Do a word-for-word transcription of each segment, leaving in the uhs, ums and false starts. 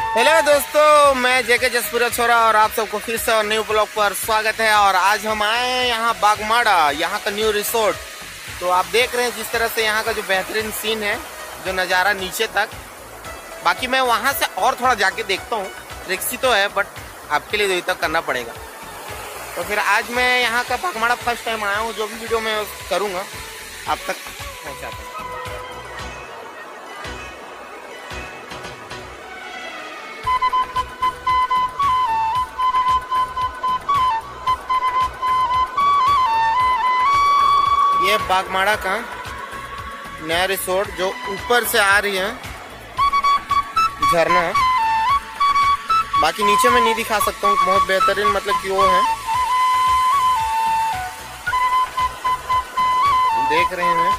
Hello दोस्तों, मैं जेके जसपुरा छोरा और आप सबको फिर से और न्यू ब्लॉग पर स्वागत है। और आज हम आए हैं यहाँ बागमाड़ा, यहाँ का न्यू रिसोर्ट। तो आप देख रहे हैं जिस तरह से यहाँ का जो बेहतरीन सीन है, जो नज़ारा नीचे तक। बाकी मैं वहाँ से और थोड़ा जाके देखता हूँ, रिक्सी तो है बट आपके लिए यही तक करना पड़ेगा। तो फिर आज मैं यहाँ का बागमाड़ा फर्स्ट टाइम आया हूँ, जो भी वीडियो मैं करूँगा आप तक पहुँचाता हूँ। ये बागमाड़ा का नया रिसोर्ट जो ऊपर से आ रही है झरना। बाकी नीचे मैं नहीं दिखा सकता हूँ, बहुत बेहतरीन मतलब कि वो है, देख रहे हैं।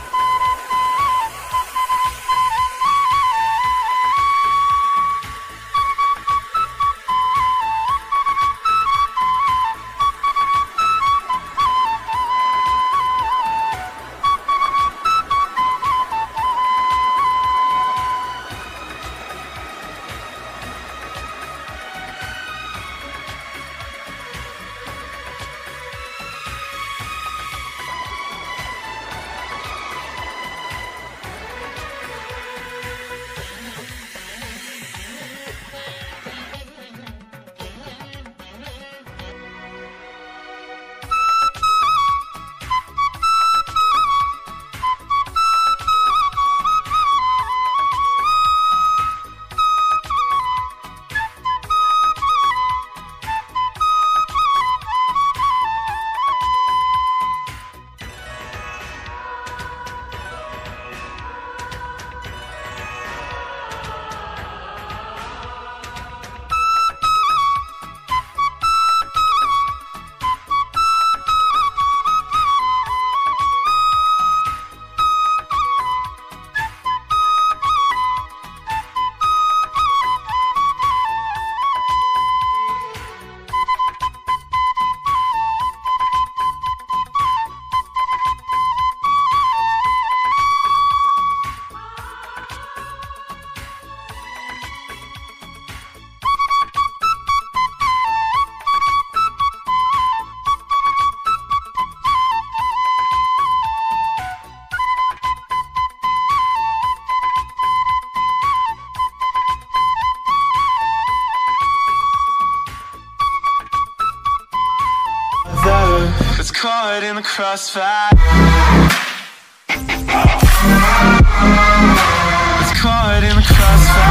It's caught in the crossfire. It's caught in the crossfire.